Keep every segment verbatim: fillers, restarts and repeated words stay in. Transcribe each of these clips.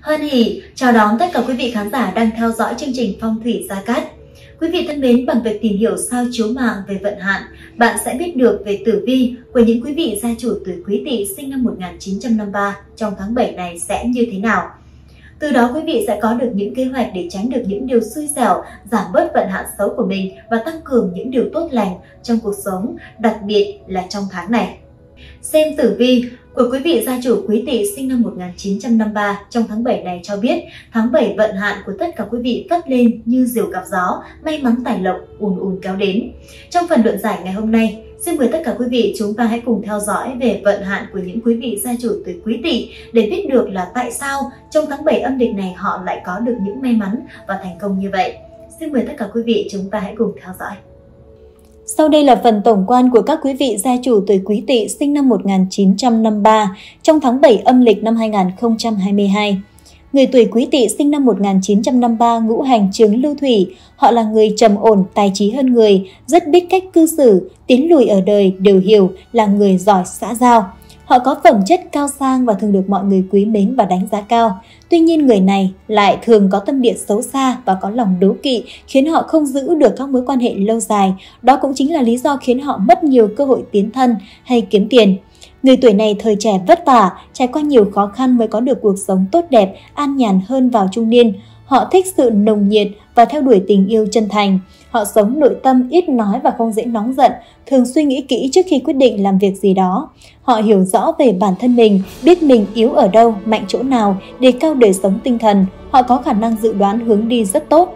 Hoan hỉ chào đón tất cả quý vị khán giả đang theo dõi chương trình Phong thủy Gia Cát. Quý vị thân mến, bằng việc tìm hiểu sao chiếu mạng về vận hạn, bạn sẽ biết được về tử vi của những quý vị gia chủ tuổi Quý Tỵ sinh năm một nghìn chín trăm năm mươi ba trong tháng bảy này sẽ như thế nào. Từ đó quý vị sẽ có được những kế hoạch để tránh được những điều xui xẻo, giảm bớt vận hạn xấu của mình và tăng cường những điều tốt lành trong cuộc sống, đặc biệt là trong tháng này. Xem tử vi của quý vị gia chủ Quý Tỵ sinh năm một nghìn chín trăm năm mươi ba trong tháng bảy này cho biết tháng bảy vận hạn của tất cả quý vị cất lên như diều gặp gió, may mắn tài lộc ùn ùn kéo đến. Trong phần luận giải ngày hôm nay, xin mời tất cả quý vị chúng ta hãy cùng theo dõi về vận hạn của những quý vị gia chủ tuổi Quý Tỵ để biết được là tại sao trong tháng bảy âm lịch này họ lại có được những may mắn và thành công như vậy. Xin mời tất cả quý vị chúng ta hãy cùng theo dõi. Sau đây là phần tổng quan của các quý vị gia chủ tuổi Quý Tỵ sinh năm một nghìn chín trăm năm mươi ba trong tháng bảy âm lịch năm hai nghìn không trăm hai mươi hai. Người tuổi Quý Tỵ sinh năm một nghìn chín trăm năm mươi ba ngũ hành chướng lưu thủy, họ là người trầm ổn, tài trí hơn người, rất biết cách cư xử, tiến lùi ở đời đều hiểu, là người giỏi xã giao. Họ có phẩm chất cao sang và thường được mọi người quý mến và đánh giá cao. Tuy nhiên người này lại thường có tâm địa xấu xa và có lòng đố kỵ khiến họ không giữ được các mối quan hệ lâu dài. Đó cũng chính là lý do khiến họ mất nhiều cơ hội tiến thân hay kiếm tiền. Người tuổi này thời trẻ vất vả, trải qua nhiều khó khăn mới có được cuộc sống tốt đẹp, an nhàn hơn vào trung niên. Họ thích sự nồng nhiệt và theo đuổi tình yêu chân thành. Họ sống nội tâm, ít nói và không dễ nóng giận, thường suy nghĩ kỹ trước khi quyết định làm việc gì đó. Họ hiểu rõ về bản thân mình, biết mình yếu ở đâu, mạnh chỗ nào, đề cao đời sống tinh thần. Họ có khả năng dự đoán hướng đi rất tốt.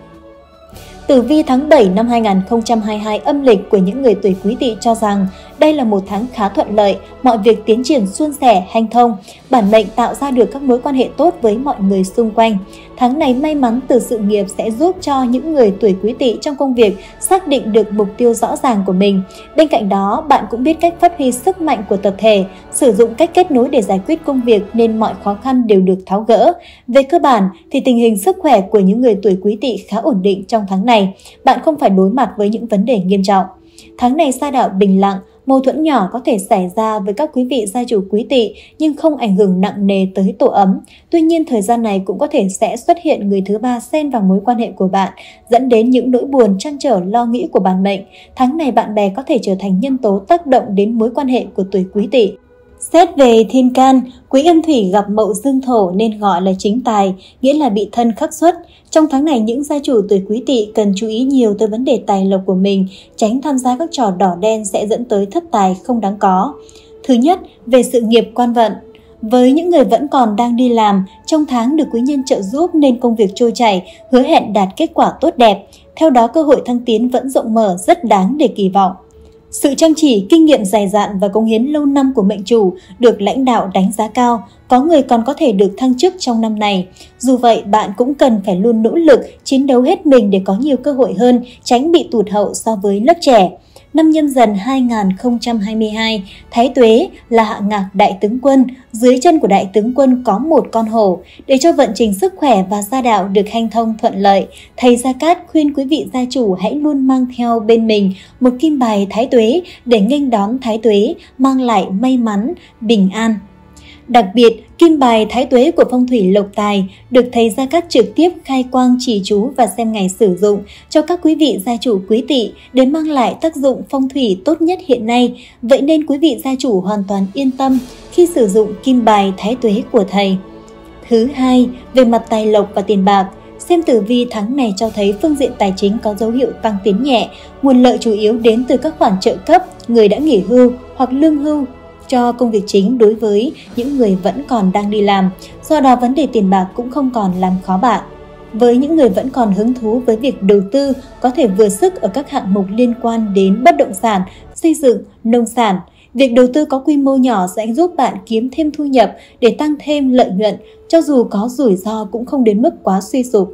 Tử vi tháng bảy năm hai nghìn không trăm hai mươi hai âm lịch của những người tuổi Quý Tỵ cho rằng đây là một tháng khá thuận lợi, mọi việc tiến triển suôn sẻ, hanh thông, bản mệnh tạo ra được các mối quan hệ tốt với mọi người xung quanh. Tháng này may mắn từ sự nghiệp sẽ giúp cho những người tuổi Quý Tỵ trong công việc xác định được mục tiêu rõ ràng của mình. Bên cạnh đó, bạn cũng biết cách phát huy sức mạnh của tập thể, sử dụng cách kết nối để giải quyết công việc nên mọi khó khăn đều được tháo gỡ. Về cơ bản thì tình hình sức khỏe của những người tuổi Quý Tỵ khá ổn định trong tháng này. Bạn không phải đối mặt với những vấn đề nghiêm trọng. Tháng này sa đạo bình lặng, mâu thuẫn nhỏ có thể xảy ra với các quý vị gia chủ Quý Tỵ nhưng không ảnh hưởng nặng nề tới tổ ấm. Tuy nhiên thời gian này cũng có thể sẽ xuất hiện người thứ ba xen vào mối quan hệ của bạn, dẫn đến những nỗi buồn, trăn trở, lo nghĩ của bản mệnh. Tháng này bạn bè có thể trở thành nhân tố tác động đến mối quan hệ của tuổi Quý Tỵ. Xét về thiên can, Quý Âm Thủy gặp Mậu Dương Thổ nên gọi là chính tài, nghĩa là bị thân khắc xuất. Trong tháng này, những gia chủ tuổi Quý Tỵ cần chú ý nhiều tới vấn đề tài lộc của mình, tránh tham gia các trò đỏ đen sẽ dẫn tới thất tài không đáng có. Thứ nhất, về sự nghiệp quan vận. Với những người vẫn còn đang đi làm, trong tháng được quý nhân trợ giúp nên công việc trôi chảy, hứa hẹn đạt kết quả tốt đẹp. Theo đó, cơ hội thăng tiến vẫn rộng mở, rất đáng để kỳ vọng. Sự chăm chỉ, kinh nghiệm dày dạn và cống hiến lâu năm của mệnh chủ được lãnh đạo đánh giá cao, có người còn có thể được thăng chức trong năm này. Dù vậy, bạn cũng cần phải luôn nỗ lực, chiến đấu hết mình để có nhiều cơ hội hơn, tránh bị tụt hậu so với lớp trẻ. Năm Nhâm Dần hai nghìn không trăm hai mươi hai, Thái Tuế là hạ ngạc đại tướng quân, dưới chân của đại tướng quân có một con hổ. Để cho vận trình sức khỏe và gia đạo được hanh thông thuận lợi, thầy Gia Cát khuyên quý vị gia chủ hãy luôn mang theo bên mình một kim bài Thái Tuế để nghênh đón Thái Tuế, mang lại may mắn, bình an. Đặc biệt, kim bài Thái Tuế của phong thủy lộc tài được thầy Gia Cát trực tiếp khai quang chỉ chú và xem ngày sử dụng cho các quý vị gia chủ Quý Tỵ để mang lại tác dụng phong thủy tốt nhất hiện nay. Vậy nên quý vị gia chủ hoàn toàn yên tâm khi sử dụng kim bài Thái Tuế của thầy. Thứ hai, về mặt tài lộc và tiền bạc. Xem tử vi tháng này cho thấy phương diện tài chính có dấu hiệu tăng tiến nhẹ, nguồn lợi chủ yếu đến từ các khoản trợ cấp, người đã nghỉ hưu hoặc lương hưu cho công việc chính đối với những người vẫn còn đang đi làm. Do đó vấn đề tiền bạc cũng không còn làm khó bạn. Với những người vẫn còn hứng thú với việc đầu tư, có thể vừa sức ở các hạng mục liên quan đến bất động sản, xây dựng, nông sản. Việc đầu tư có quy mô nhỏ sẽ giúp bạn kiếm thêm thu nhập để tăng thêm lợi nhuận, cho dù có rủi ro cũng không đến mức quá suy sụp.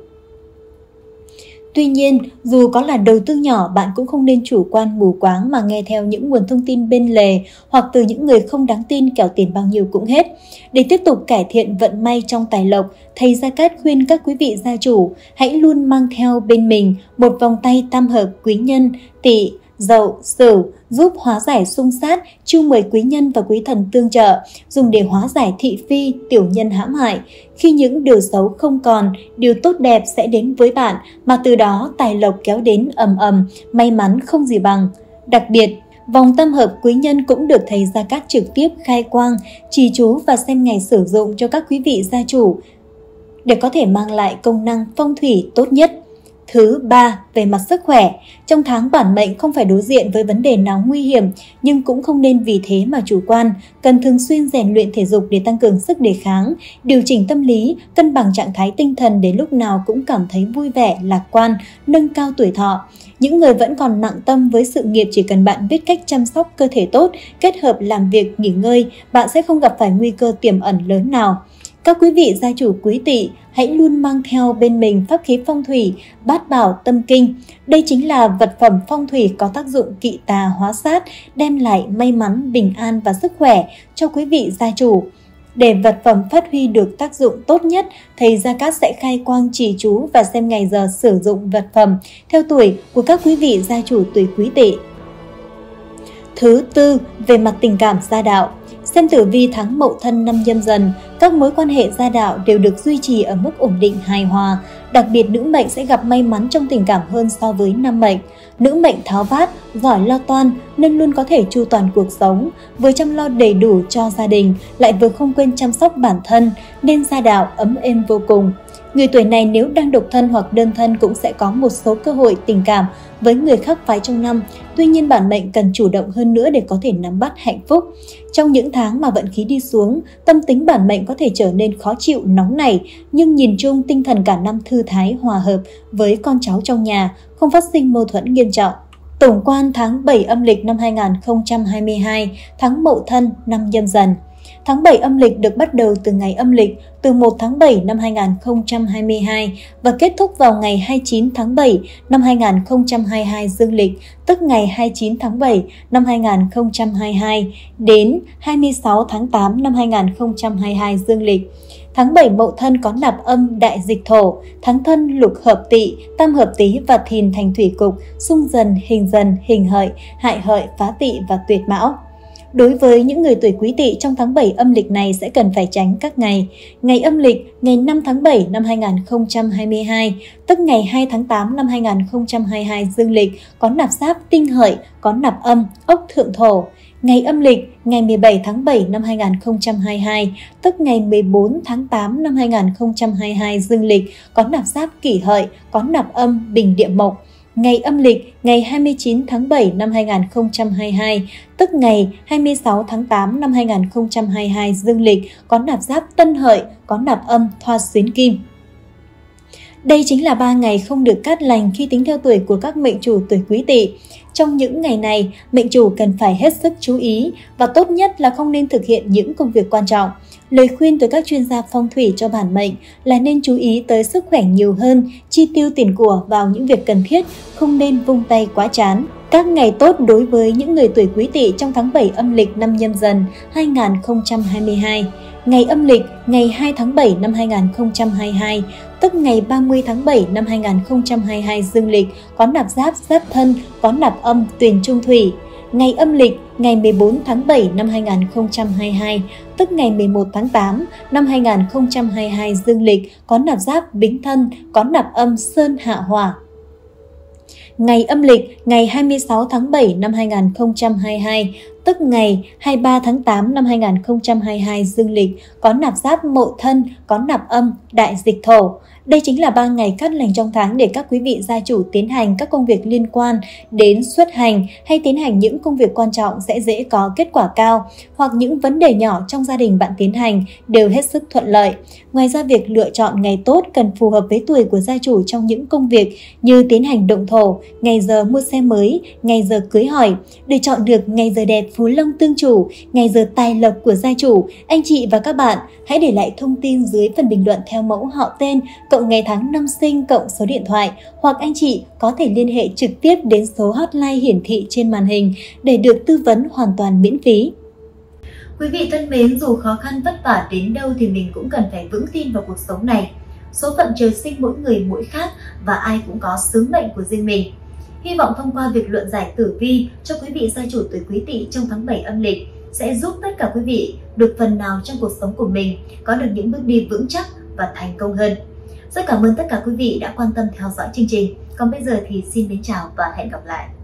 Tuy nhiên, dù có là đầu tư nhỏ, bạn cũng không nên chủ quan mù quáng mà nghe theo những nguồn thông tin bên lề hoặc từ những người không đáng tin kẻo tiền bao nhiêu cũng hết. Để tiếp tục cải thiện vận may trong tài lộc, thầy Gia Cát khuyên các quý vị gia chủ hãy luôn mang theo bên mình một vòng tay tam hợp quý nhân Tỵ, Dậu, Sửu giúp hóa giải xung sát, chiêu mời quý nhân và quý thần tương trợ, dùng để hóa giải thị phi, tiểu nhân hãm hại. Khi những điều xấu không còn, điều tốt đẹp sẽ đến với bạn, mà từ đó tài lộc kéo đến ầm ầm, may mắn không gì bằng. Đặc biệt, vòng tam hợp quý nhân cũng được thầy Gia Cát trực tiếp khai quang, trì chú và xem ngày sử dụng cho các quý vị gia chủ để có thể mang lại công năng phong thủy tốt nhất. Thứ ba, về mặt sức khỏe. Trong tháng bản mệnh không phải đối diện với vấn đề nào nguy hiểm, nhưng cũng không nên vì thế mà chủ quan. Cần thường xuyên rèn luyện thể dục để tăng cường sức đề kháng, điều chỉnh tâm lý, cân bằng trạng thái tinh thần để lúc nào cũng cảm thấy vui vẻ, lạc quan, nâng cao tuổi thọ. Những người vẫn còn nặng tâm với sự nghiệp, chỉ cần bạn biết cách chăm sóc cơ thể tốt, kết hợp làm việc, nghỉ ngơi, bạn sẽ không gặp phải nguy cơ tiềm ẩn lớn nào. Các quý vị gia chủ Quý Tỵ hãy luôn mang theo bên mình pháp khí phong thủy Bát Bảo Tâm Kinh. Đây chính là vật phẩm phong thủy có tác dụng kỵ tà hóa sát, đem lại may mắn, bình an và sức khỏe cho quý vị gia chủ. Để vật phẩm phát huy được tác dụng tốt nhất, thầy Gia Cát sẽ khai quang trì chú và xem ngày giờ sử dụng vật phẩm theo tuổi của các quý vị gia chủ tuổi Quý Tỵ. Thứ tư, về mặt tình cảm gia đạo. Xem tử vi tháng Mậu Thân năm Nhâm Dần, các mối quan hệ gia đạo đều được duy trì ở mức ổn định hài hòa. Đặc biệt nữ mệnh sẽ gặp may mắn trong tình cảm hơn so với nam mệnh. Nữ mệnh tháo vát, giỏi lo toan nên luôn có thể chu toàn cuộc sống, vừa chăm lo đầy đủ cho gia đình, lại vừa không quên chăm sóc bản thân, nên gia đạo ấm êm vô cùng. Người tuổi này nếu đang độc thân hoặc đơn thân cũng sẽ có một số cơ hội tình cảm với người khác phái trong năm. Tuy nhiên bản mệnh cần chủ động hơn nữa để có thể nắm bắt hạnh phúc. Trong những tháng mà vận khí đi xuống, tâm tính bản mệnh có thể trở nên khó chịu, nóng nảy, nhưng nhìn chung tinh thần cả năm thư thái, hòa hợp với con cháu trong nhà, không phát sinh mâu thuẫn nghiêm trọng. Tổng quan tháng bảy âm lịch năm hai nghìn không trăm hai mươi hai, tháng Mậu Thân năm Nhâm Dần. Tháng bảy âm lịch được bắt đầu từ ngày âm lịch từ một tháng bảy năm hai nghìn không trăm hai mươi hai và kết thúc vào ngày hai mươi chín tháng bảy năm hai nghìn không trăm hai mươi hai dương lịch, tức ngày hai mươi chín tháng bảy năm hai nghìn không trăm hai mươi hai đến hai mươi sáu tháng tám năm hai nghìn không trăm hai mươi hai dương lịch. Tháng bảy Mậu Thân có nạp âm đại dịch thổ, tháng Thân lục hợp Tỵ, tam hợp Tý và Thìn thành thủy cục, xung Dần, hình Dần, hình Hợi, hại Hợi, phá Tỵ và tuyệt Mão. Đối với những người tuổi Quý Tỵ trong tháng bảy âm lịch này sẽ cần phải tránh các ngày. Ngày âm lịch ngày năm tháng bảy năm hai nghìn không trăm hai mươi hai, tức ngày hai tháng tám năm hai nghìn không trăm hai mươi hai dương lịch có nạp giáp Tinh Hợi, có nạp âm ốc thượng thổ. Ngày âm lịch ngày mười bảy tháng bảy năm hai nghìn không trăm hai mươi hai, tức ngày mười bốn tháng tám năm hai nghìn không trăm hai mươi hai dương lịch có nạp giáp Kỷ Hợi, có nạp âm Bình Địa Mộc. Ngày âm lịch ngày hai mươi chín tháng bảy năm hai nghìn không trăm hai mươi hai, tức ngày hai mươi sáu tháng tám năm hai nghìn không trăm hai mươi hai dương lịch có nạp giáp Tân Hợi, có nạp âm Thoa Xuyến Kim. Đây chính là ba ngày không được cát lành khi tính theo tuổi của các mệnh chủ tuổi Quý Tỵ. Trong những ngày này, mệnh chủ cần phải hết sức chú ý và tốt nhất là không nên thực hiện những công việc quan trọng. Lời khuyên từ các chuyên gia phong thủy cho bản mệnh là nên chú ý tới sức khỏe nhiều hơn, chi tiêu tiền của vào những việc cần thiết, không nên vung tay quá chán. Các ngày tốt đối với những người tuổi Quý Tỵ trong tháng bảy âm lịch năm Nhâm Dần hai nghìn không trăm hai mươi hai. Ngày âm lịch ngày hai tháng bảy năm hai nghìn không trăm hai mươi hai, tức ngày ba mươi tháng bảy năm hai nghìn không trăm hai mươi hai dương lịch có nạp giáp Giáp Thân, có nạp âm Tuyền Trung Thủy. Ngày âm lịch ngày mười bốn tháng bảy năm hai nghìn không trăm hai mươi hai, tức ngày mười một tháng tám năm hai nghìn không trăm hai mươi hai dương lịch có nạp giáp Bính Thân, có nạp âm Sơn Hạ Hỏa. Ngày âm lịch ngày hai mươi sáu tháng bảy năm hai nghìn không trăm hai mươi hai, tức ngày hai mươi ba tháng tám năm hai nghìn không trăm hai mươi hai dương lịch có nạp giáp Mậu Thân, có nạp âm Đại Dịch Thổ. Đây chính là ba ngày cát lành trong tháng để các quý vị gia chủ tiến hành các công việc liên quan đến xuất hành hay tiến hành những công việc quan trọng sẽ dễ có kết quả cao, hoặc những vấn đề nhỏ trong gia đình bạn tiến hành đều hết sức thuận lợi. Ngoài ra, việc lựa chọn ngày tốt cần phù hợp với tuổi của gia chủ trong những công việc như tiến hành động thổ, ngày giờ mua xe mới, ngày giờ cưới hỏi. Để chọn được ngày giờ đẹp phú long tương chủ, ngày giờ tài lộc của gia chủ, anh chị và các bạn hãy để lại thông tin dưới phần bình luận theo mẫu họ tên, cộng ngày tháng năm sinh, cộng số điện thoại, hoặc anh chị có thể liên hệ trực tiếp đến số hotline hiển thị trên màn hình để được tư vấn hoàn toàn miễn phí. Quý vị thân mến, dù khó khăn vất vả đến đâu thì mình cũng cần phải vững tin vào cuộc sống này. Số phận trời sinh mỗi người mỗi khác và ai cũng có sứ mệnh của riêng mình. Hy vọng thông qua việc luận giải tử vi cho quý vị gia chủ tuổi Quý Tỵ trong tháng bảy âm lịch sẽ giúp tất cả quý vị được phần nào trong cuộc sống của mình có được những bước đi vững chắc và thành công hơn. Rất cảm ơn tất cả quý vị đã quan tâm theo dõi chương trình. Còn bây giờ thì xin mến chào và hẹn gặp lại.